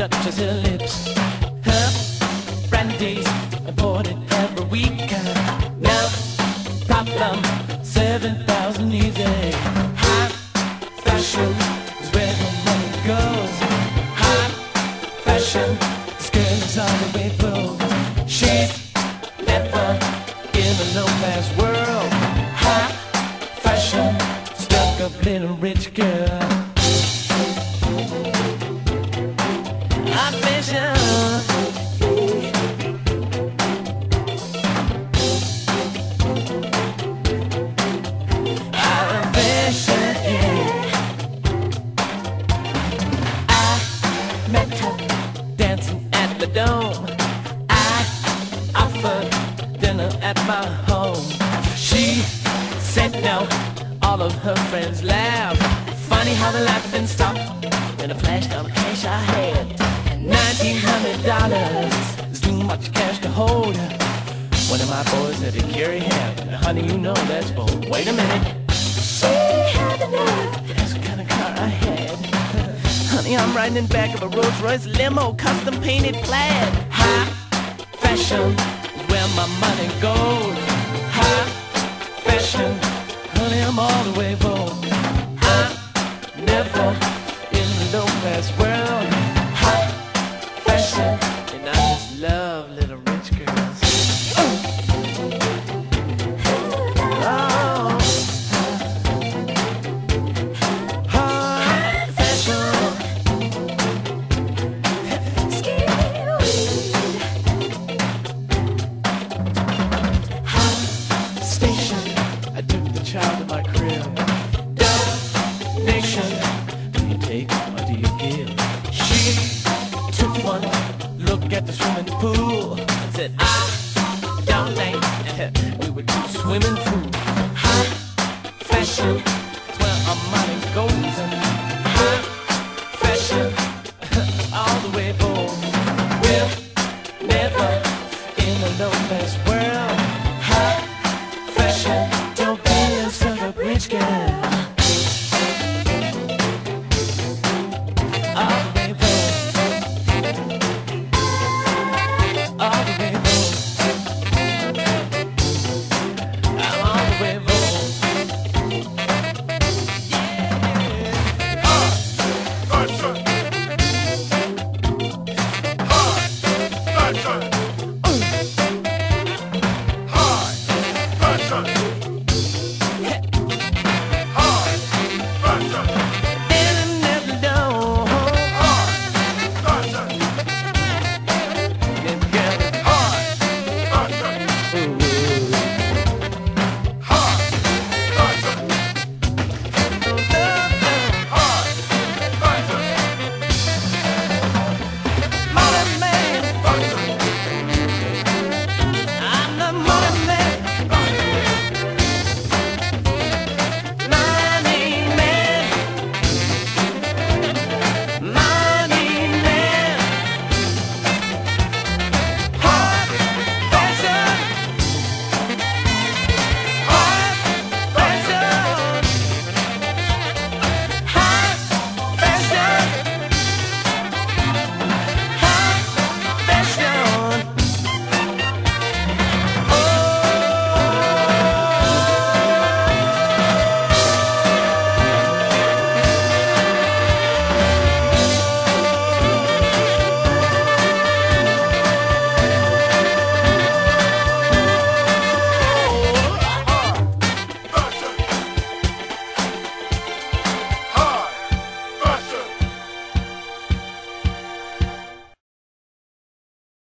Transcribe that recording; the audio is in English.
touches her lips. Her brandy's imported every week. No problem, 7,000 easy. High fashion is where the money goes. High fashion, this girl is all the way broke. She's never in a low-class world. High fashion, stuck-up little rich girl. High fashion. Met her dancing at the Dome. I offered dinner at my home. She said no, all of her friends laughed. Funny how the laughing stopped when I flashed all the cash I had. $1,900 is too much cash to hold. One of my boys had to carry him. Honey, you know that's bold. Wait a minute. She had enough. That's what kind of car I had. Honey, I'm riding in back of a Rolls Royce limo, custom painted plaid. High fashion is where my money goes. High fashion, honey, I'm all the way bold. I'm never in the low-class world. High fashion, and I just love little rich girls. Child in my crib. Donation. Do you take or do you give? She took one look at the swimming pool and said, I donate. We were two swimming fools. High fashion.